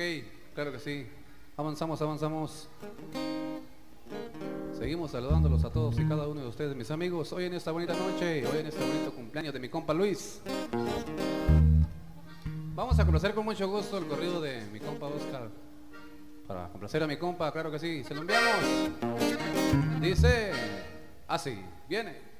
claro que sí. Avanzamos, avanzamos. Seguimos saludándolos a todos y cada uno de ustedes, mis amigos. Hoy en esta bonita noche, hoy en este bonito cumpleaños de mi compa Luis. Vamos a conocer con mucho gusto el corrido de mi compa Oscar. Para complacer a mi compa, claro que sí. Se lo enviamos. Dice así, viene.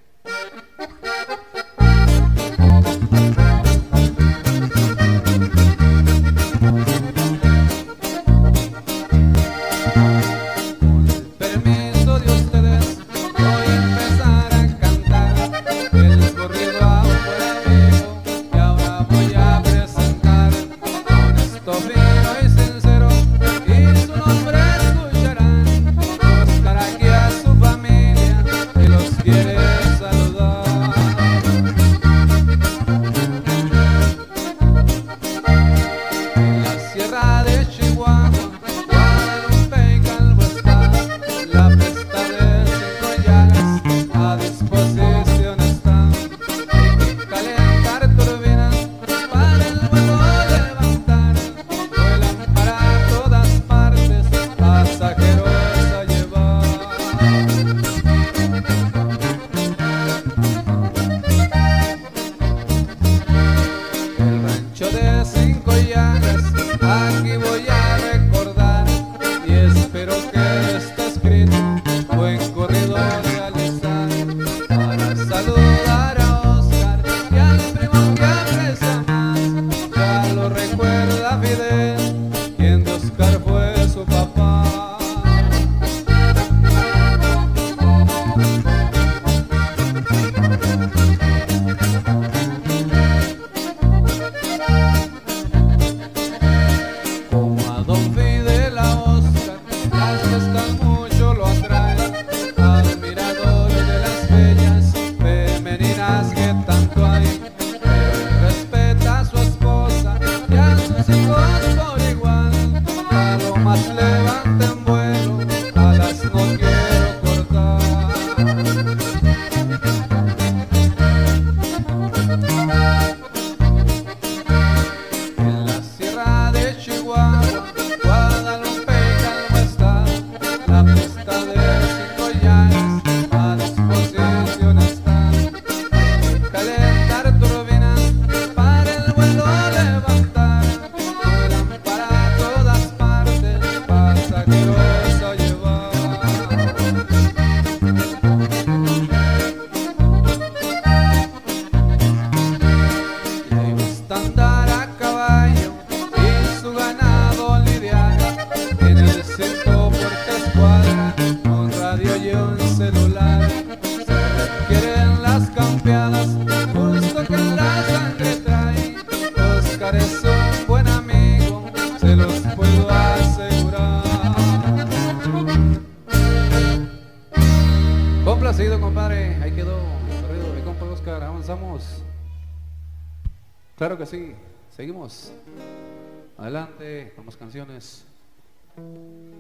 Claro que sí, seguimos adelante con más canciones.